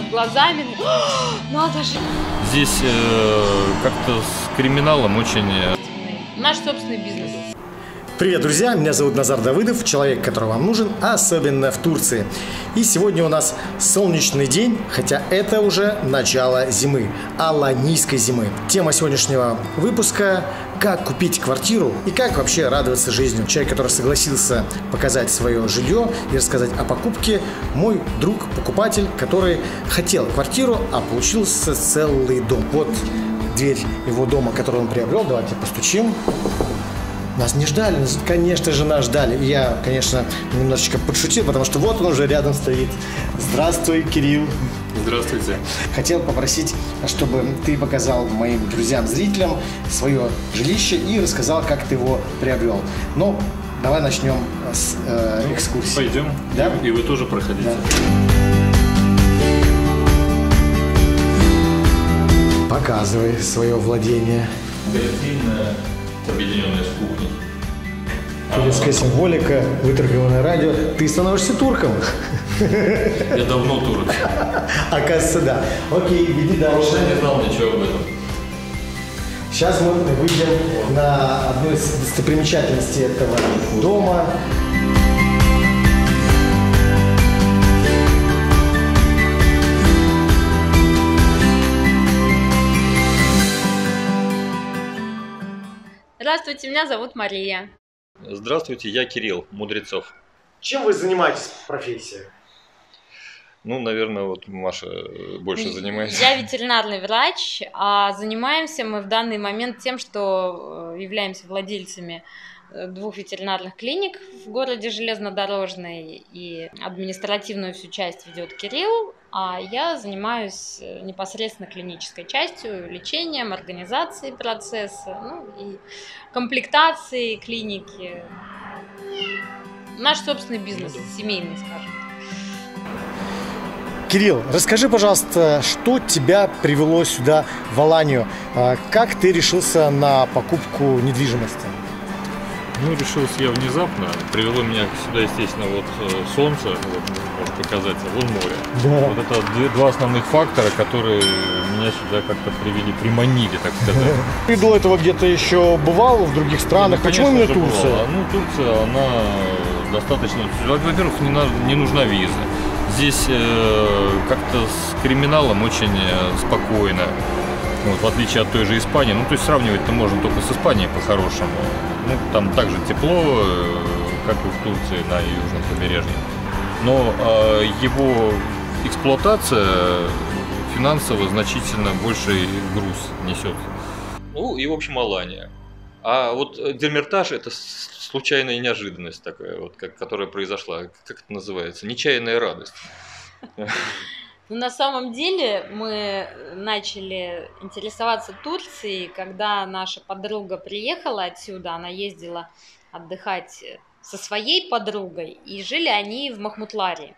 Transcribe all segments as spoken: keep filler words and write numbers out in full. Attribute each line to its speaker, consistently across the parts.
Speaker 1: вот глазами. Надо же.
Speaker 2: Здесь э, как-то с криминалом очень...
Speaker 1: Наш собственный бизнес.
Speaker 3: Привет, друзья! Меня зовут Назар Давыдов, человек, который вам нужен, особенно в Турции. И сегодня у нас солнечный день, хотя это уже начало зимы, аланийской зимы. Тема сегодняшнего выпуска – как купить квартиру и как вообще радоваться жизни. Человек, который согласился показать свое жилье и рассказать о покупке, мой друг, покупатель, который хотел квартиру, а получился целый дом. Вот дверь его дома, который он приобрел. Давайте постучим. Нас не ждали, конечно же, нас ждали. И я, конечно, немножечко подшутил, потому что вот он уже рядом стоит. Здравствуй, Кирилл.
Speaker 2: Здравствуйте.
Speaker 3: Хотел попросить, чтобы ты показал моим друзьям, зрителям свое жилище и рассказал, как ты его приобрел. Но давай начнем с э, экскурсии.
Speaker 2: Пойдем, да? И вы тоже проходите. Да.
Speaker 3: Показывай свое владение.
Speaker 2: Гостиная, объединенная с кухней.
Speaker 3: Турецкая символика, выторгованное радио. Ты становишься турком.
Speaker 2: Я давно турок.
Speaker 3: Оказывается, да. Окей, иди дальше.
Speaker 2: Я не знал ничего об этом.
Speaker 3: Сейчас мы выйдем на одну из достопримечательностей этого дома.
Speaker 1: Здравствуйте, меня зовут Мария.
Speaker 2: Здравствуйте, я Кирилл Мудрецов.
Speaker 3: Чем вы занимаетесь в профессии?
Speaker 2: Ну, наверное, вот Маша больше занимается.
Speaker 1: Я ветеринарный врач, а занимаемся мы в данный момент тем, что являемся владельцами двух ветеринарных клиник в городе Железнодорожный, и административную всю часть ведет Кирилл, а я занимаюсь непосредственно клинической частью, лечением, организацией процесса, ну и комплектацией клиники. Наш собственный бизнес, семейный, скажем.
Speaker 3: Кирилл, расскажи, пожалуйста, что тебя привело сюда, в Аланию? Как ты решился на покупку недвижимости?
Speaker 2: Ну, решился я внезапно. Привело меня сюда, естественно, вот солнце, вот, можно показать, вон море. Да. Вот это два основных фактора, которые меня сюда как-то привели, приманили, так сказать.
Speaker 3: Ты до этого где-то еще бывал в других странах? Ну, почему именно Турция?
Speaker 2: Бывало. Ну, Турция, она достаточно... Во-первых, не, на... не нужна виза. Здесь э, как-то с криминалом очень э, спокойно. Вот, в отличие от той же Испании. Ну, то есть сравнивать-то можно только с Испанией по-хорошему. Ну, там также тепло, как и в Турции на южном побережье. Но э, его эксплуатация финансово значительно больший груз несет. Ну и, в общем, Алания. А вот Демиртаж – это случайная неожиданность такая, вот, как, которая произошла. Как это называется? Нечаянная радость.
Speaker 1: Ну, на самом деле мы начали интересоваться Турцией, когда наша подруга приехала отсюда, она ездила отдыхать со своей подругой, и жили они в Махмутларе,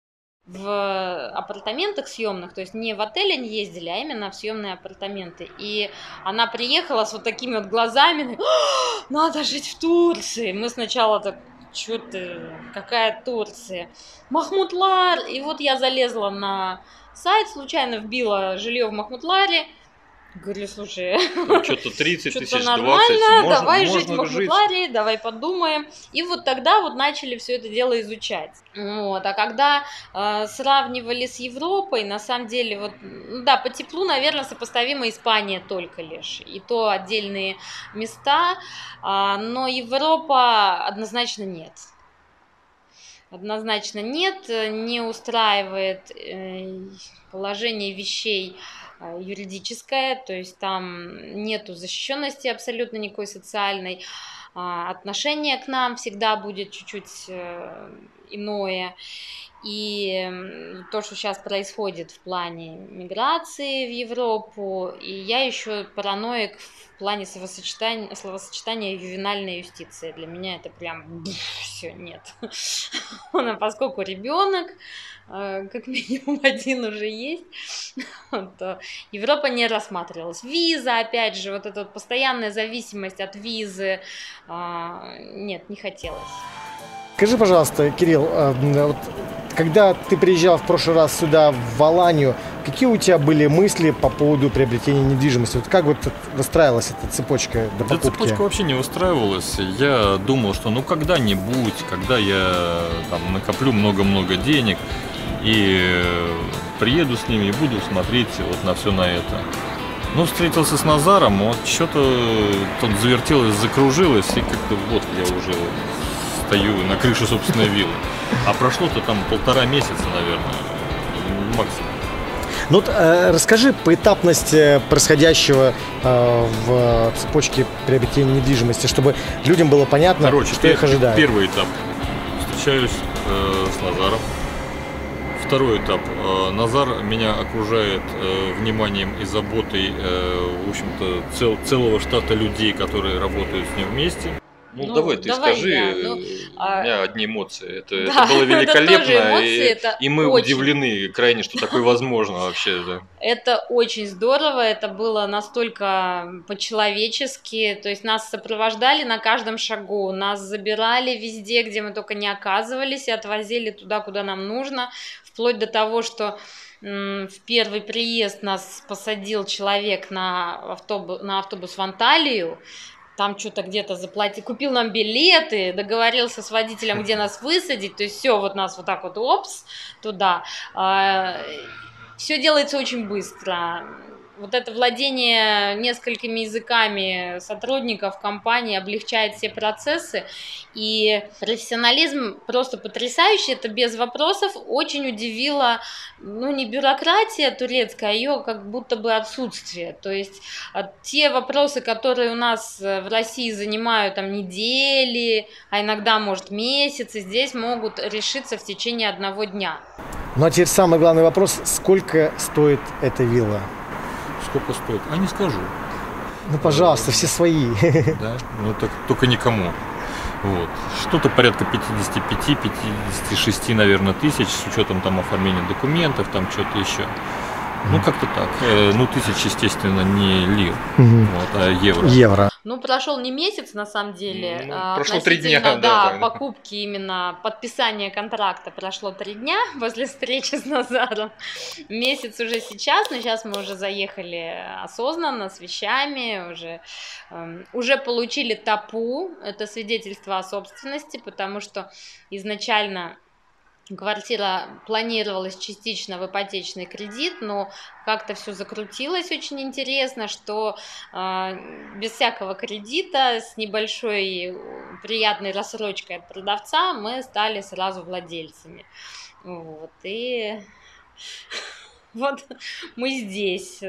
Speaker 1: в апартаментах съемных, то есть не в отель они ездили, а именно в съемные апартаменты. И она приехала с вот такими вот глазами: надо жить в Турции. Мы сначала так: что ты, какая Турция? Махмутлар. И вот я залезла на сайт, случайно вбила жилье в Махмутларе. Говорю: слушай,
Speaker 2: что-то тридцать тысяч,
Speaker 1: нормально,
Speaker 2: двадцать,
Speaker 1: давай
Speaker 2: можно,
Speaker 1: жить в
Speaker 2: можно
Speaker 1: Махмутларе,
Speaker 2: жить.
Speaker 1: давай подумаем. И вот тогда вот начали все это дело изучать. Вот. А когда э, сравнивали с Европой, на самом деле, вот, да, по теплу, наверное, сопоставима Испания только лишь. И то отдельные места, э, но Европа однозначно нет. Однозначно нет, не устраивает э, положение вещей э, юридическое, то есть там нету защищенности абсолютно никакой социальной, э, отношение к нам всегда будет чуть-чуть э, иное. И то, что сейчас происходит в плане миграции в Европу, и я еще параноик в плане словосочетания, словосочетания ювенальная юстиция. Для меня это прям все нет. Но поскольку ребенок, как минимум один уже есть, то Европа не рассматривалась. Виза, опять же, вот эта вот постоянная зависимость от визы, нет, не хотелось.
Speaker 3: Скажи, пожалуйста, Кирилл, вот когда ты приезжал в прошлый раз сюда, в Аланию, какие у тебя были мысли по поводу приобретения недвижимости? Вот как вот выстраивалась эта цепочка до покупки?
Speaker 2: Да, цепочка вообще не выстраивалась. Я думал, что ну когда-нибудь, когда я там накоплю много-много денег и приеду с ними и буду смотреть вот на все на это. Ну, встретился с Назаром, вот что-то тут завертелось, закружилось, и как-то вот я уже стою на крыше собственной виллы. А прошло-то там полтора месяца, наверное, максимум.
Speaker 3: Ну, вот, э, расскажи поэтапность происходящего э, в цепочке приобретения недвижимости, чтобы людям было понятно,
Speaker 2: Короче,
Speaker 3: что их ожидает.
Speaker 2: Первый этап. Встречаюсь э, с Назаром. Второй этап. Назар меня окружает э, вниманием и заботой, э, в общем-то, цел, целого штата людей, которые работают с ним вместе. Ну, ну давай ты давай скажи, я. Ну, у меня а... одни эмоции. Это, да, это было великолепно, это эмоции, и, это и мы очень... удивлены крайне, что такое возможно вообще. Да.
Speaker 1: Это очень здорово, это было настолько по-человечески, то есть нас сопровождали на каждом шагу, нас забирали везде, где мы только не оказывались, и отвозили туда, куда нам нужно, вплоть до того, что в первый приезд нас посадил человек на автобус, на автобус в Анталию. Там что-то где-то заплатил, купил нам билеты, договорился с водителем, где нас высадить, то есть все, вот нас вот так вот, опс, туда. Все делается очень быстро. Вот это владение несколькими языками сотрудников компании облегчает все процессы, и профессионализм просто потрясающий, это без вопросов. Очень удивило, ну, не бюрократия турецкая, а ее как будто бы отсутствие. То есть те вопросы, которые у нас в России занимают там недели, а иногда, может, месяцы, здесь могут решиться в течение одного дня.
Speaker 3: Ну а теперь самый главный вопрос, сколько стоит эта вилла?
Speaker 2: Сколько стоит? А не скажу.
Speaker 3: Ну, пожалуйста, все свои.
Speaker 2: Да, ну так только никому. Вот. Что-то порядка пятьдесят пять — пятьдесят шесть, наверное, тысяч, с учетом там оформления документов, там что-то еще. Ну, как-то так. Ну, тысяч, естественно, не лир, угу. вот, а евро.
Speaker 3: Евро.
Speaker 1: Ну, прошел не месяц, на самом деле.
Speaker 2: Ну, а прошло три дня.
Speaker 1: Да,
Speaker 2: да,
Speaker 1: да, покупки именно, подписание контракта прошло три дня после встречи с Назаром. Месяц уже сейчас, но сейчас мы уже заехали осознанно, с вещами, уже, э, уже получили ТАПУ, это свидетельство о собственности, потому что изначально... Квартира планировалась частично в ипотечный кредит, но как-то все закрутилось очень интересно, что э, без всякого кредита, с небольшой приятной рассрочкой от продавца мы стали сразу владельцами. Вот, и вот мы здесь.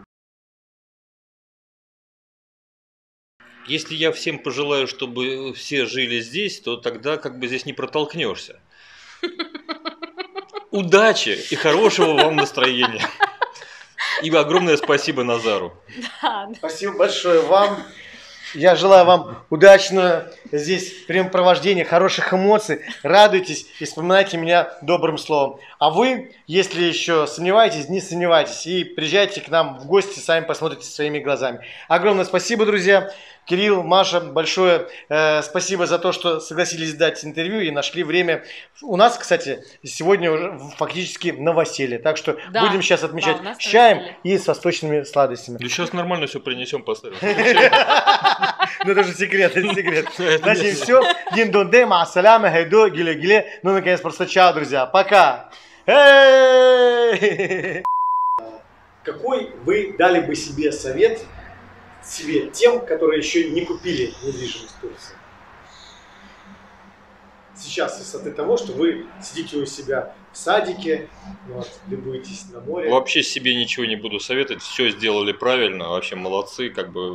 Speaker 2: Если я всем пожелаю, чтобы все жили здесь, то тогда как бы здесь не протолкнешься. Удачи и хорошего вам настроения. И огромное спасибо Назару.
Speaker 1: Да.
Speaker 3: Спасибо большое вам. Я желаю вам удачного здесь времяпровождения, хороших эмоций. Радуйтесь и вспоминайте меня добрым словом. А вы, если еще сомневаетесь, не сомневайтесь. И приезжайте к нам в гости, сами посмотрите своими глазами. Огромное спасибо, друзья. Кирилл, Маша, большое э, спасибо за то, что согласились дать интервью и нашли время. У нас, кстати, сегодня уже фактически новоселье, так что да, будем сейчас отмечать да, с чаем новоселье. И с восточными сладостями.
Speaker 2: Ну сейчас нормально все принесем, поставим.
Speaker 3: Ну это же секрет, это секрет. Значит, все. Диндондема, ассаляма, хайдо, гиле-гиле. Ну, наконец, просто чао, друзья. Пока. Какой вы дали бы себе совет себе тем, которые еще не купили недвижимость в Турции? Сейчас, с высоты того, что вы сидите у себя в садике, вот, любуетесь на море.
Speaker 2: Вообще себе ничего не буду советовать, все сделали правильно, вообще молодцы, как бы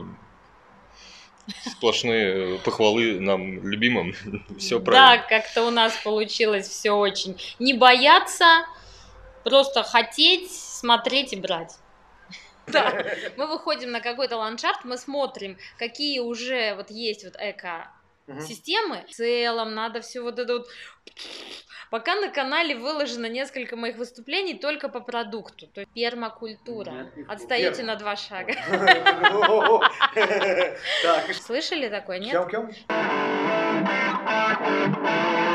Speaker 2: сплошные похвалы нам любимым, все правильно.
Speaker 1: Да, как-то у нас получилось все очень. Не бояться, просто хотеть, смотреть и брать. Да, мы выходим на какой-то ландшафт, мы смотрим, какие уже вот есть вот эко-системы. В целом надо все вот это вот... Пока на канале выложено несколько моих выступлений только по продукту. То есть пермакультура. Отстаете на два шага. Слышали такое, нет?